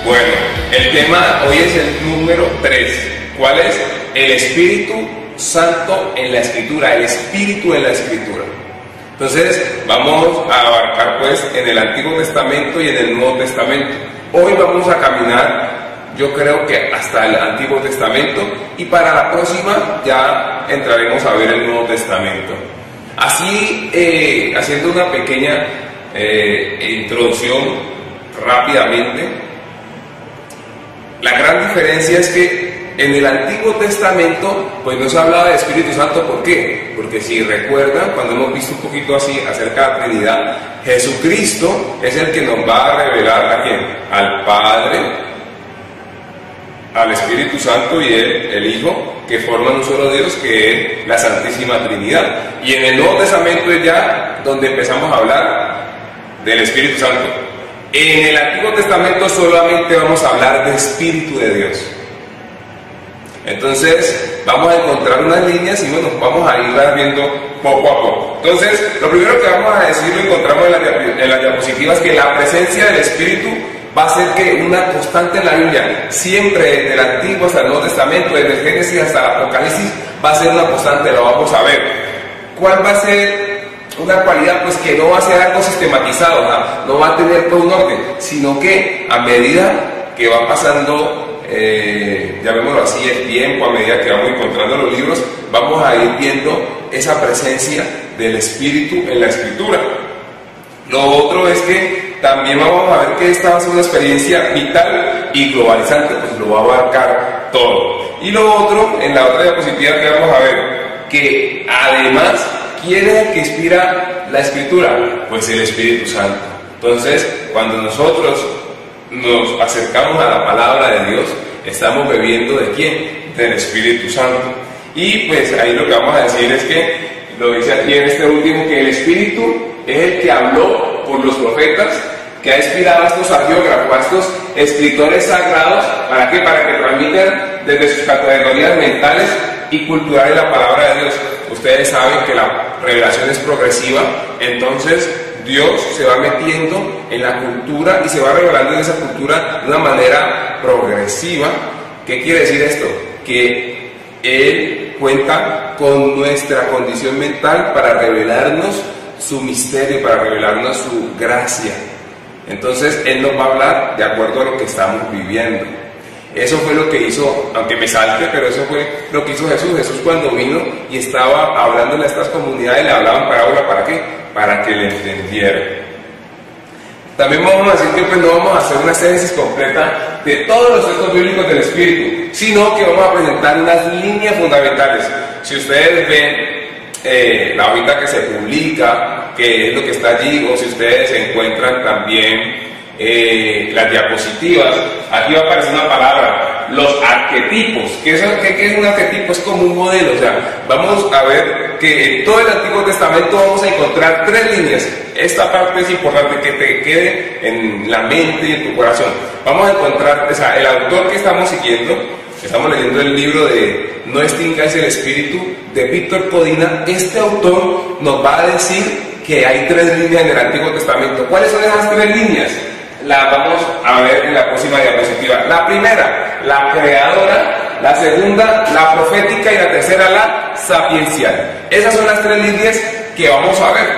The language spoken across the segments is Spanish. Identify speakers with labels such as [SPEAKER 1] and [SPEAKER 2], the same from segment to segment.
[SPEAKER 1] Bueno, el tema hoy es el número 3. ¿Cuál es? El Espíritu Santo en la Escritura, el Espíritu en la Escritura. Entonces, vamos a abarcar pues en el Antiguo Testamento y en el Nuevo Testamento. Hoy vamos a caminar, yo creo que hasta el Antiguo Testamento, y para la próxima ya entraremos a ver el Nuevo Testamento. Así, haciendo una pequeña introducción rápidamente, la gran diferencia es que en el Antiguo Testamento pues no se hablaba de Espíritu Santo. ¿Por qué? Porque si recuerdan, cuando hemos visto un poquito así acerca de la Trinidad, Jesucristo es el que nos va a revelar ¿a quién? Al Padre, al Espíritu Santo y el Hijo, que forman un solo Dios, que es la Santísima Trinidad. Y en el Nuevo Testamento es ya donde empezamos a hablar del Espíritu Santo. En el Antiguo Testamento solamente vamos a hablar de Espíritu de Dios. Entonces vamos a encontrar unas líneas y bueno, vamos a irlas viendo poco a poco. Entonces, lo primero que vamos a decir, lo encontramos en las diapositivas, que la presencia del Espíritu va a ser que una constante en la Biblia, siempre desde el Antiguo hasta el Nuevo Testamento, desde el Génesis hasta el Apocalipsis, va a ser una constante, lo vamos a ver. ¿Cuál va a ser una cualidad? Pues que no va a ser algo sistematizado, no va a tener todo un orden, sino que a medida que va pasando, llamémoslo así, el tiempo, a medida que vamos encontrando los libros, vamos a ir viendo esa presencia del Espíritu en la Escritura. Lo otro es que también vamos a ver que esta va a ser una experiencia vital y globalizante, pues lo va a abarcar todo. Y lo otro, en la otra diapositiva que vamos a ver, que además, ¿quién es el que inspira la Escritura? Pues el Espíritu Santo. Entonces, cuando nosotros nos acercamos a la palabra de Dios, estamos bebiendo ¿de quién? Del Espíritu Santo. Y pues ahí lo que vamos a decir es que, lo dice aquí en este último, que el Espíritu es el que habló por los profetas, que ha inspirado a estos agiógrafos, a estos escritores sagrados. ¿Para qué? Para que transmitan desde sus categorías mentales y culturales la palabra de Dios. Ustedes saben que la revelación es progresiva, entonces Dios se va metiendo en la cultura y se va revelando en esa cultura de una manera progresiva. ¿Qué quiere decir esto? Que Él cuenta con nuestra condición mental para revelarnos su misterio, para revelarnos su gracia. Entonces Él nos va a hablar de acuerdo a lo que estamos viviendo. Eso fue lo que hizo, aunque me salte, pero eso fue lo que hizo Jesús. Jesús, cuando vino y estaba hablándole a estas comunidades, le hablaban parábola, ¿para qué? Para que le entendieran. También vamos a decir que pues no vamos a hacer una exégesis completa de todos los textos bíblicos del Espíritu, sino que vamos a presentar unas líneas fundamentales. Si ustedes ven la hojita que se publica, que es lo que está allí, o si ustedes encuentran también las diapositivas, aquí va a aparecer una palabra, los arquetipos. ¿Qué es un arquetipo? Es como un modelo. O sea, vamos a ver que en todo el Antiguo Testamento vamos a encontrar 3 líneas. Esta parte es importante que te quede en la mente y en tu corazón. Vamos a encontrar, o sea, el autor que estamos siguiendo, estamos leyendo el libro de No extingáis el Espíritu, de Víctor Codina. Este autor nos va a decir que hay 3 líneas en el Antiguo Testamento. ¿Cuáles son esas 3 líneas? La vamos a ver en la próxima diapositiva. La primera, la creadora; la segunda, la profética; y la tercera, la sapiencial. Esas son las 3 líneas que vamos a ver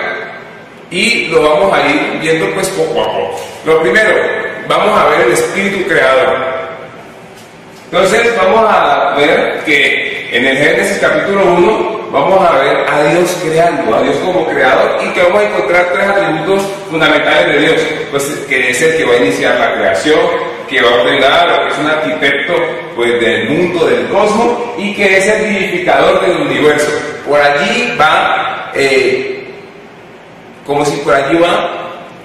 [SPEAKER 1] y lo vamos a ir viendo pues poco a poco. Lo primero, vamos a ver el Espíritu creador. Entonces vamos a ver que en el Génesis capítulo 1 vamos a ver a Dios creando, a Dios como creador, y que vamos a encontrar 3 atributos fundamentales de Dios. Pues que es el que va a iniciar la creación, que va a ordenar, que es un arquitecto pues del mundo, del cosmos, y que es el vivificador del universo. Por allí va, como si por allí va,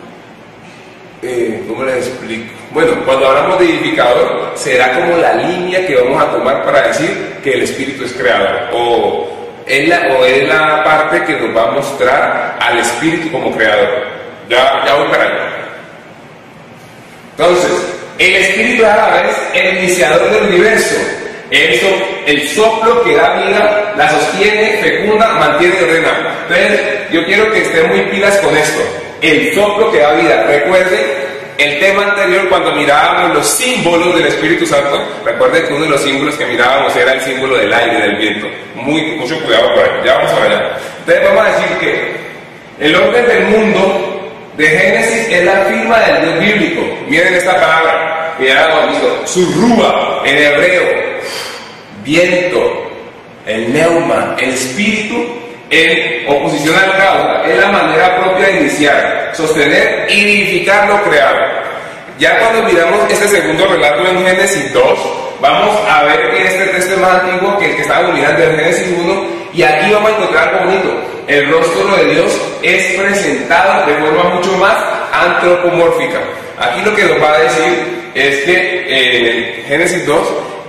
[SPEAKER 1] ¿cómo les explico? Bueno, cuando hablamos de vivificador, será como la línea que vamos a tomar para decir que el Espíritu es creador, o es la parte que nos va a mostrar al Espíritu como creador. Ya voy para allá. Entonces, el Espíritu es a la vez el iniciador del universo. El soplo que da vida, la sostiene, fecunda, mantiene y ordena. Entonces, yo quiero que estén muy pilas con esto. El soplo que da vida. Recuerden el tema anterior, cuando mirábamos los símbolos del Espíritu Santo, recuerden que uno de los símbolos que mirábamos era el símbolo del aire, del viento. Mucho cuidado por ahí, ya vamos a allá. Entonces vamos a decir que el orden del mundo de Génesis es la firma del Dios bíblico. Miren esta palabra, surrúa en hebreo, viento, el neuma, el espíritu, en oposición al caos, es la manera propia de iniciar, sostener y edificar lo creado. Ya cuando miramos este segundo relato en Génesis 2, vamos a ver que este texto es más antiguo que el que estábamos mirando en Génesis 1, y aquí vamos a encontrar algo bonito. El rostro de Dios es presentado de forma mucho más antropomórfica. Aquí lo que nos va a decir es que en Génesis 2,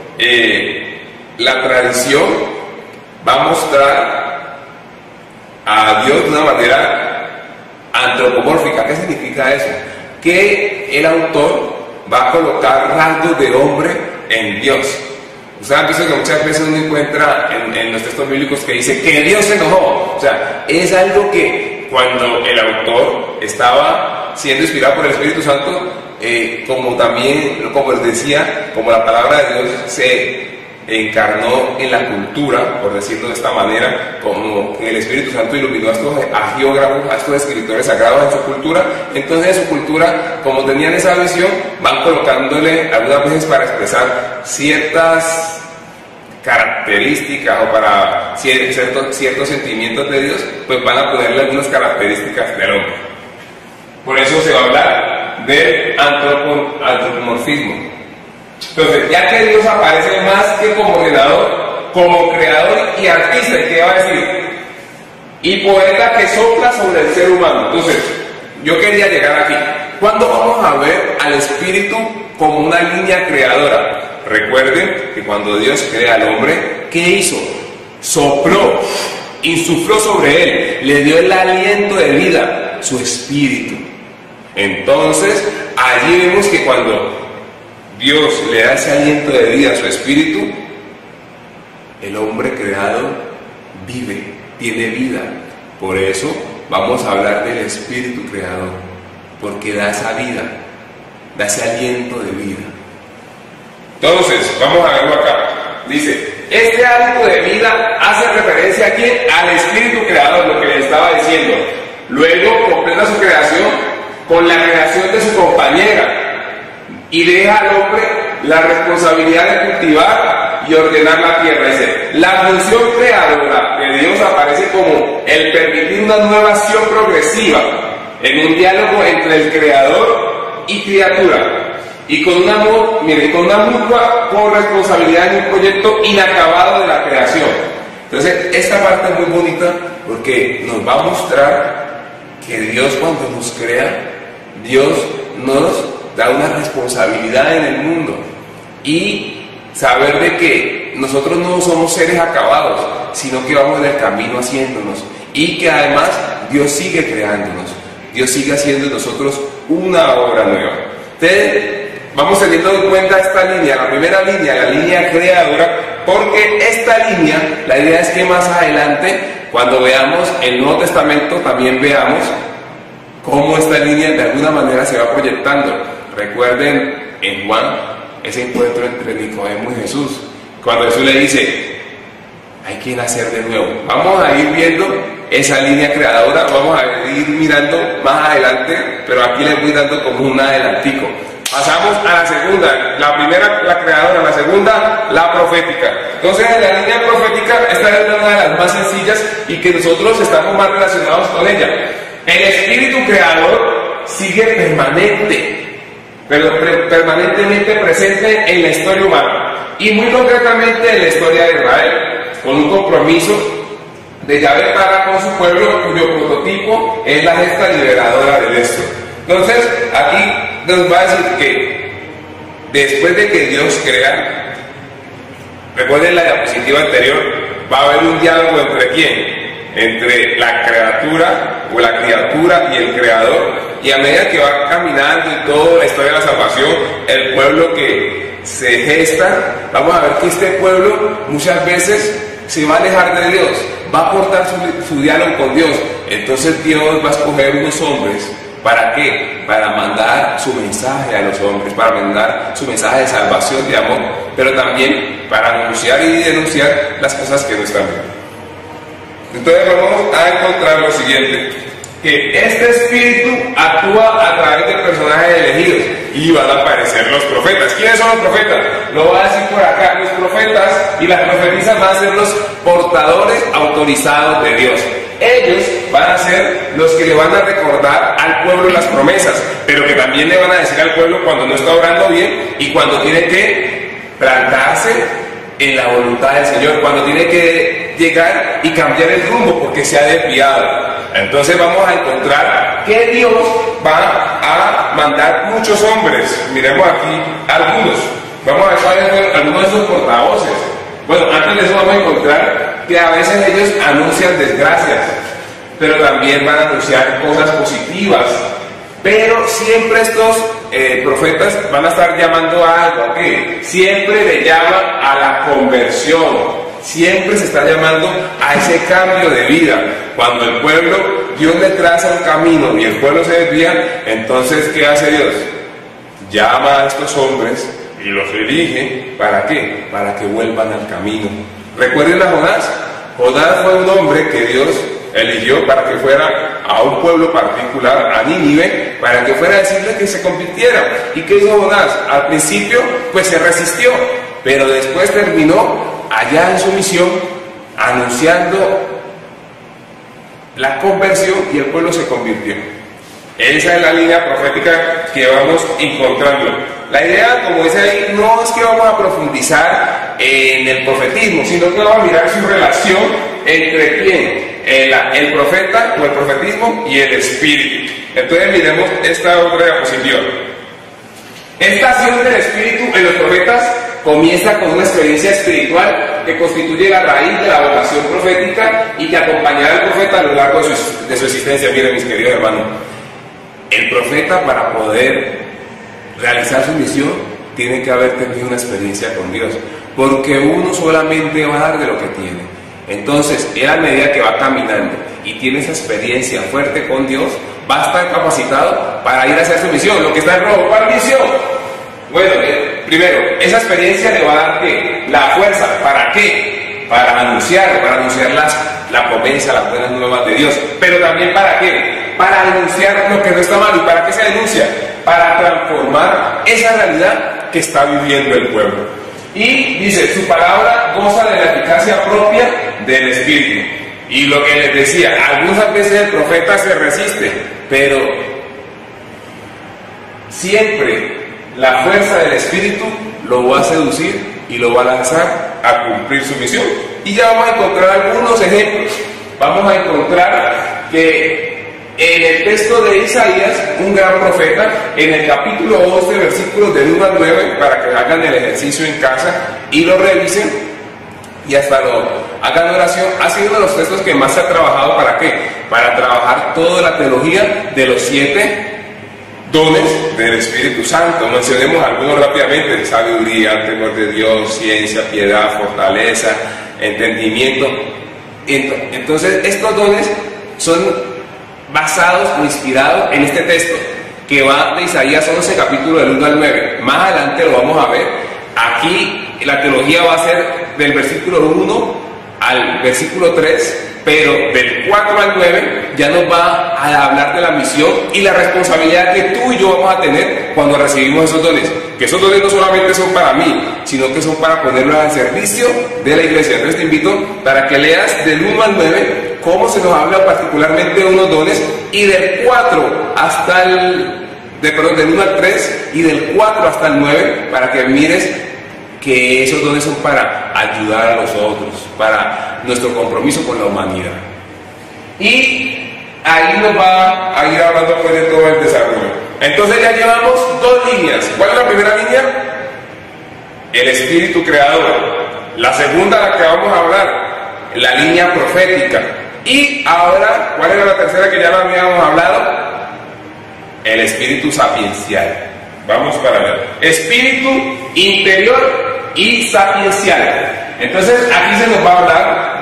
[SPEAKER 1] la tradición va a mostrar a Dios de una manera antropomórfica. ¿Qué significa eso? Que el autor va a colocar rasgos de hombre en Dios. Ustedes han visto que muchas veces uno encuentra en los textos bíblicos que dice que Dios se enojó. O sea, es algo que cuando el autor estaba siendo inspirado por el Espíritu Santo, como también, como les decía, como la palabra de Dios se encarnó en la cultura, por decirlo de esta manera, como el Espíritu Santo iluminó a geógrafos, a estos escritores sagrados en su cultura. Entonces en su cultura, como tenían esa visión, van colocándole algunas veces para expresar ciertas características o para ciertos sentimientos de Dios, pues van a ponerle algunas características del hombre. Por eso se va a hablar del antropomorfismo. Entonces, ya que Dios aparece más que como ordenador, como creador y artista, ¿qué va a decir? Y poeta que sopla sobre el ser humano. Entonces, yo quería llegar aquí. ¿Cuándo vamos a ver al Espíritu como una línea creadora? Recuerden que cuando Dios crea al hombre, ¿qué hizo? Sopló, insufló sobre él, le dio el aliento de vida, su espíritu. Entonces, allí vemos que cuando Dios le da ese aliento de vida a su espíritu, el hombre creado vive, tiene vida. Por eso vamos a hablar del espíritu creador, porque da esa vida, da ese aliento de vida. Entonces, vamos a verlo acá. Dice, este aliento de vida hace referencia aquí al espíritu creador, lo que le estaba diciendo. Luego completa su creación con la creación de su compañera, y deja al hombre la responsabilidad de cultivar y ordenar la tierra. Dice, la función creadora de Dios aparece como el permitir una nueva acción progresiva en un diálogo entre el creador y criatura, y con una mutua corresponsabilidad en un proyecto inacabado de la creación. Entonces, esta parte es muy bonita porque nos va a mostrar que Dios, cuando nos crea, Dios nos da una responsabilidad en el mundo, y saber de que nosotros no somos seres acabados, sino que vamos en el camino haciéndonos, y que además Dios sigue creándonos, Dios sigue haciendo en nosotros una obra nueva. Entonces, vamos teniendo en cuenta esta línea, la primera línea, la línea creadora, porque esta línea, la idea es que más adelante, cuando veamos el Nuevo Testamento, también veamos cómo esta línea de alguna manera se va proyectando. Recuerden en Juan ese encuentro entre Nicodemo y Jesús, cuando Jesús le dice, hay que nacer de nuevo. Vamos a ir viendo esa línea creadora, vamos a ir mirando más adelante, pero aquí les voy dando como un adelantico. Pasamos a la segunda, la primera la creadora, la segunda la profética. Entonces en la línea profética, esta es una de las más sencillas y que nosotros estamos más relacionados con ella. El espíritu creador sigue permanentemente presente en la historia humana, y muy concretamente en la historia de Israel, con un compromiso de Yahvé para con su pueblo, cuyo prototipo es la gesta liberadora del Este. Entonces, aquí nos va a decir que después de que Dios crea, recuerden la diapositiva anterior, va a haber un diálogo entre quién, entre la criatura o la criatura y el creador, y a medida que va caminando y toda la historia de la salvación, el pueblo que se gesta, vamos a ver que este pueblo muchas veces se va a alejar de Dios, va a cortar su diálogo con Dios. Entonces Dios va a escoger unos hombres ¿Para qué? Para mandar su mensaje a los hombres, para mandar su mensaje de salvación, de amor, pero también para anunciar y denunciar las cosas que no están bien. Entonces vamos a encontrar lo siguiente, que este espíritu actúa a través de personajes elegidos y van a aparecer los profetas. ¿Quiénes son los profetas? Lo voy a decir por acá. Los profetas y las profetisas van a ser los portadores autorizados de Dios. Ellos van a ser los que le van a recordar al pueblo las promesas, pero que también le van a decir al pueblo cuando no está orando bien y cuando tiene que plantarse en la voluntad del Señor, cuando tiene que llegar y cambiar el rumbo porque se ha desviado. Entonces vamos a encontrar que Dios va a mandar muchos hombres. Miremos aquí algunos. Vamos a ver cuáles son algunos de esos portavoces. Bueno, antes de eso vamos a encontrar que a veces ellos anuncian desgracias, pero también van a anunciar cosas positivas. Pero siempre estos profetas van a estar llamando a algo, ¿a qué? Siempre le llaman a la conversión. Siempre se está llamando a ese cambio de vida. Cuando el pueblo, Dios le traza un camino y el pueblo se desvía, entonces ¿qué hace Dios? Llama a estos hombres y los elige, ¿para qué? Para que vuelvan al camino. ¿Recuerden a Jonás? Jonás fue un hombre que Dios eligió para que fuera a un pueblo particular, a Nínive, para que fuera a decirle que se convirtiera. ¿Y qué hizo Jonás? Al principio, pues se resistió, pero después terminó allá en su misión, anunciando la conversión y el pueblo se convirtió. Esa es la línea profética que vamos encontrando. La idea, como dice ahí, no es que vamos a profundizar en el profetismo, sino que vamos a mirar su relación entre quién, el profeta o el profetismo y el espíritu. Entonces miremos esta otra diapositiva. Esta acción del espíritu en los profetas comienza con una experiencia espiritual que constituye la raíz de la vocación profética y que acompañará al profeta a lo largo de su existencia. Miren, mis queridos hermanos, el profeta, para poder realizar su misión, tiene que haber tenido una experiencia con Dios, porque uno solamente va a dar de lo que tiene. Entonces, él, a medida que va caminando y tiene esa experiencia fuerte con Dios, va a estar capacitado para ir a hacer su misión. Lo que está en rojo, ¿cuál misión? Bueno, primero, esa experiencia le va a dar ¿qué? La fuerza. ¿Para qué? Para anunciar la promesa, las buenas nuevas de Dios. Pero también ¿para qué? Para denunciar lo que no está mal. ¿Y para qué se denuncia? Para transformar esa realidad que está viviendo el pueblo. Y dice, su palabra goza de la eficacia propia del Espíritu. Y lo que les decía, algunas veces el profeta se resiste, pero siempre la fuerza del Espíritu lo va a seducir y lo va a lanzar a cumplir su misión. Y ya vamos a encontrar algunos ejemplos. Vamos a encontrar que en el texto de Isaías, un gran profeta, en el capítulo 11, versículos del 1 al 9, para que hagan el ejercicio en casa y lo revisen y hasta lo hagan oración, ha sido uno de los textos que más se ha trabajado. ¿Para qué? Para trabajar toda la teología de los 7 dones del Espíritu Santo. Mencionemos algunos rápidamente: sabiduría, temor de Dios, ciencia, piedad, fortaleza, entendimiento. Entonces, estos dones son basados o inspirados en este texto que va de Isaías 11, capítulo del 1 al 9. Más adelante lo vamos a ver. Aquí la teología va a ser del versículo 1 al versículo 3, pero del 4 al 9 ya nos va a hablar de la misión y la responsabilidad que tú y yo vamos a tener cuando recibimos esos dones. Que esos dones no solamente son para mí, sino que son para ponerlos al servicio de la iglesia. Entonces te invito para que leas del 1 al 9 cómo se nos habla particularmente de unos dones, y del 4 hasta del 1 al 3 y del 4 hasta el 9, para que mires que esos dones son para ayudar a los otros, para nuestro compromiso con la humanidad. Y ahí nos va a ir hablando pues de todo el desarrollo. Entonces ya llevamos 2 líneas. ¿Cuál es la primera línea? El espíritu creador. La segunda, la que vamos a hablar, la línea profética. Y ahora, ¿cuál era la tercera que ya lo habíamos hablado? El espíritu sapiencial. Vamos para ver. Espíritu interior y sapiencial. Entonces aquí se nos va a hablar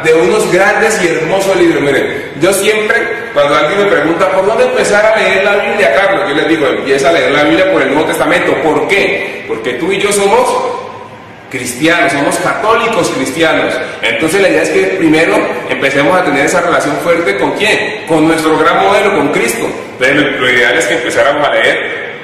[SPEAKER 1] de unos grandes y hermosos libros. Miren, yo siempre, cuando alguien me pregunta por dónde empezar a leer la Biblia, Carlos, yo les digo, empieza a leer la Biblia por el Nuevo Testamento. ¿Por qué? Porque tú y yo somos cristianos, somos católicos cristianos. Entonces la idea es que primero empecemos a tener esa relación fuerte ¿con quién? Con nuestro gran modelo, con Cristo. Entonces lo ideal es que empezáramos a leer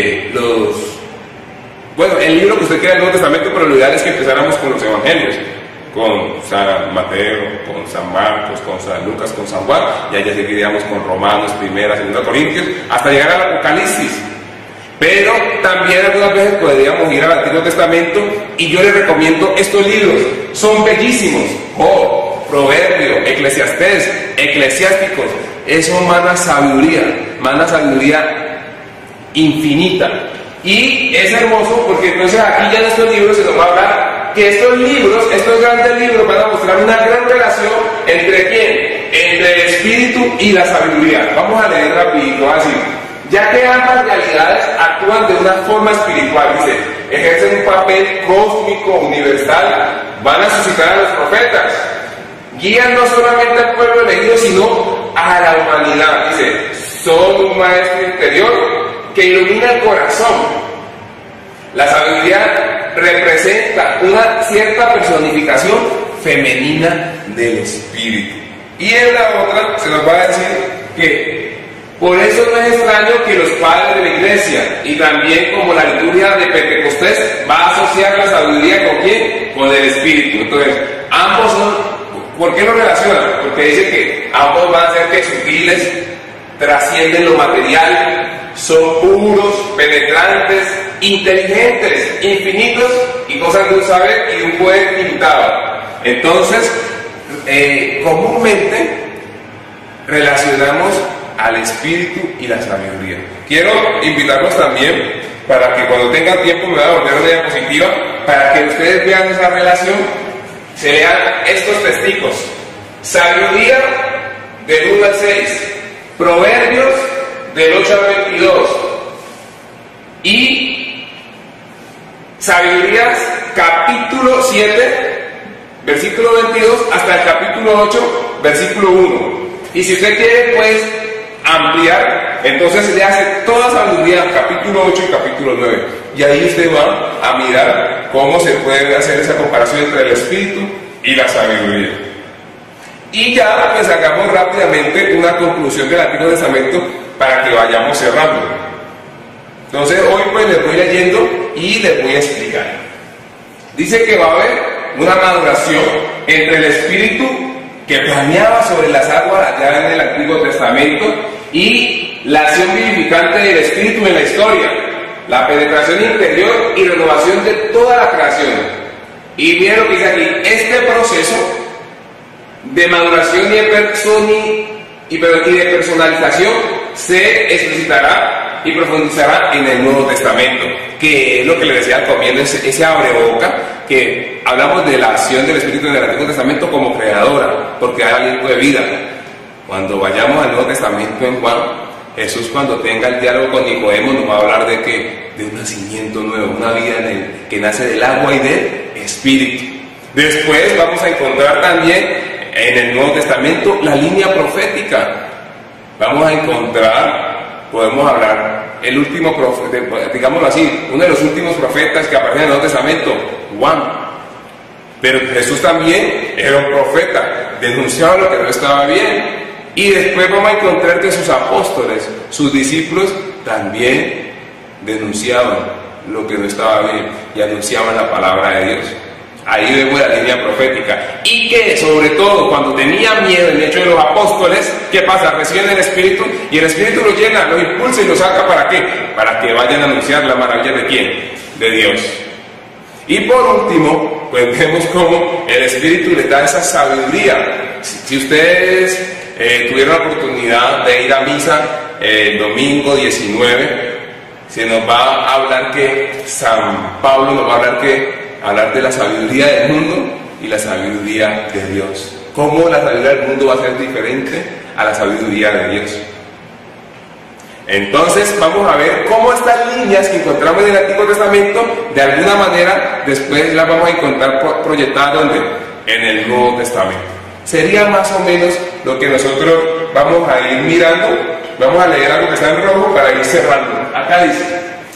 [SPEAKER 1] el libro que usted quiera del Nuevo Testamento, pero lo ideal es que empezáramos con los evangelios, con San Mateo, con San Marcos, con San Lucas, con San Juan, y allá seguiríamos con Romanos, Primera, Segunda Corintios, hasta llegar al Apocalipsis. Pero también algunas veces podríamos ir al Antiguo Testamento, y yo les recomiendo estos libros, son bellísimos. Job, Proverbio, Eclesiastés, Eclesiásticos, eso mana sabiduría infinita. Y es hermoso porque entonces aquí ya en estos libros se nos va a hablar que estos libros, estos grandes libros van a mostrar una gran relación entre ¿quién? Entre el espíritu y la sabiduría. Vamos a leer rapidito, así. Ya que ambas realidades actúan de una forma espiritual, dice, ejercen un papel cósmico, universal, van a suscitar a los profetas, guían no solamente al pueblo elegido, sino a la humanidad, dice, son un maestro interior que ilumina el corazón. La sabiduría representa una cierta personificación femenina del espíritu. Y en la otra se nos va a decir que por eso no es extraño que los padres de la iglesia y también como la liturgia de Pentecostés va a asociar la sabiduría ¿con quién? Con el espíritu. Entonces, ambos son, ¿por qué lo relacionan? Porque dice que ambos van a ser que sutiles, trascienden lo material, son puros, penetrantes, inteligentes, infinitos y cosas de un saber y de un poder ilimitado. Entonces, comúnmente relacionamos al espíritu y la sabiduría. Quiero invitarlos también para que cuando tengan tiempo me voy a volver una diapositiva para que ustedes vean esa relación, se vean estos testigos. Sabiduría del 1 al 6, Proverbios del 8 al 22 y Sabidurías capítulo 7 versículo 22 hasta el capítulo 8 versículo 1. Y si usted quiere pues ampliar, entonces le hace toda sabiduría capítulo 8 y capítulo 9, y ahí usted va a mirar cómo se puede hacer esa comparación entre el espíritu y la sabiduría. Y ya pues hagamos rápidamente una conclusión del Antiguo Testamento para que vayamos cerrando. Entonces hoy pues les voy leyendo y les voy a explicar. Dice que va a haber una maduración entre el espíritu que planeaba sobre las aguas allá en el Antiguo Testamento y la acción vivificante del espíritu en la historia, la penetración interior y renovación de toda la creación. Y miren lo que dice aquí, este proceso de maduración y de personalización se explicitará y profundizará en el Nuevo Testamento, que es lo que le decía al comienzo, ese abreboca, que hablamos de la acción del Espíritu en el Antiguo Testamento como creadora, porque hay aliento de vida. Cuando vayamos al Nuevo Testamento en Juan, Jesús cuando tenga el diálogo con Nicodemo nos va a hablar de que de un nacimiento nuevo, una vida que nace del agua y del Espíritu. Después vamos a encontrar también en el Nuevo Testamento la línea profética. Vamos a encontrar, podemos hablar, el último profeta, digámoslo así, uno de los últimos profetas que aparece en el Nuevo Testamento, Juan. Pero Jesús también era un profeta, denunciaba lo que no estaba bien. Y después vamos a encontrar que sus apóstoles, sus discípulos, también denunciaban lo que no estaba bien y anunciaban la palabra de Dios. Ahí vemos la línea profética. Y que sobre todo cuando tenía miedo el hecho de los apóstoles, ¿qué pasa? Reciben el Espíritu y el Espíritu los llena, los impulsa y los saca ¿para qué? Para que vayan a anunciar la maravilla de ¿quién? De Dios. Y por último, pues vemos cómo el Espíritu les da esa sabiduría. Si ustedes tuvieron la oportunidad de ir a misa el domingo 19, se nos va a hablar que San Pablo nos va a hablar de la sabiduría del mundo y la sabiduría de Dios. Cómo la sabiduría del mundo va a ser diferente a la sabiduría de Dios. Entonces vamos a ver cómo estas líneas que encontramos en el Antiguo Testamento, de alguna manera después las vamos a encontrar proyectadas en el Nuevo Testamento. Sería más o menos lo que nosotros vamos a ir mirando. Vamos a leer algo que está en rojo para ir cerrando. Acá dice,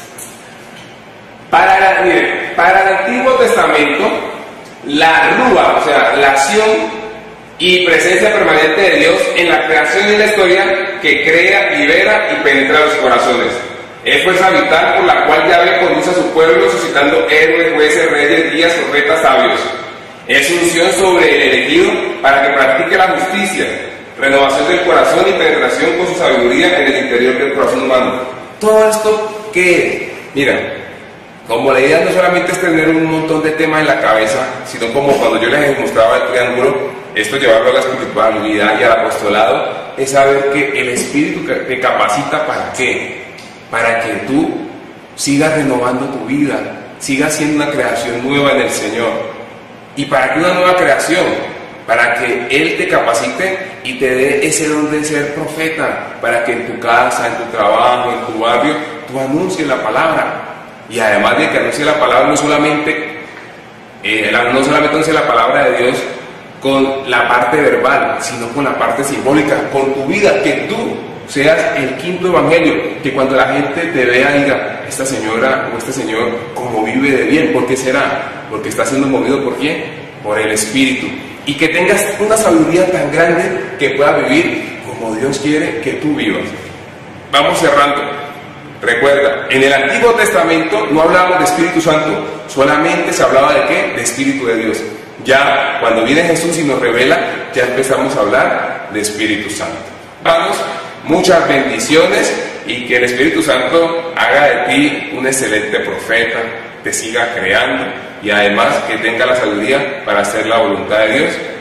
[SPEAKER 1] para el Antiguo Testamento, la rúa, o sea, la acción y presencia permanente de Dios en la creación y en la historia que crea, libera y penetra los corazones. Es fuerza vital por la cual Yahvé conduce a su pueblo suscitando héroes, jueces, reyes, guías, profetas, sabios. Es unción sobre el elegido para que practique la justicia, renovación del corazón y penetración con su sabiduría en el interior del corazón humano. Todo esto que, mira, como la idea no solamente es tener un montón de temas en la cabeza, sino como cuando yo les mostraba el triángulo, esto llevarlo a la espiritualidad y al apostolado, es saber que el Espíritu te capacita ¿para qué? Para que tú sigas renovando tu vida, sigas siendo una creación nueva en el Señor. ¿Y para qué una nueva creación? Para que Él te capacite y te dé ese don de ser profeta, para que en tu casa, en tu trabajo, en tu barrio, tú anuncies la palabra. Y además de que anuncies la palabra, no solamente anuncies la palabra de Dios con la parte verbal, sino con la parte simbólica, con tu vida, que tú seas el quinto evangelio, que cuando la gente te vea diga, esta señora o este señor, como vive de bien. ¿Por qué será? Porque está siendo movido ¿por quién? Por el Espíritu. Y que tengas una sabiduría tan grande que puedas vivir como Dios quiere que tú vivas. Vamos cerrando. Recuerda, en el Antiguo Testamento no hablábamos de Espíritu Santo, solamente se hablaba de ¿qué? De Espíritu de Dios. Ya cuando viene Jesús y nos revela, ya empezamos a hablar de Espíritu Santo. Vamos, muchas bendiciones y que el Espíritu Santo haga de ti un excelente profeta, te siga creando y además que tenga la sabiduría para hacer la voluntad de Dios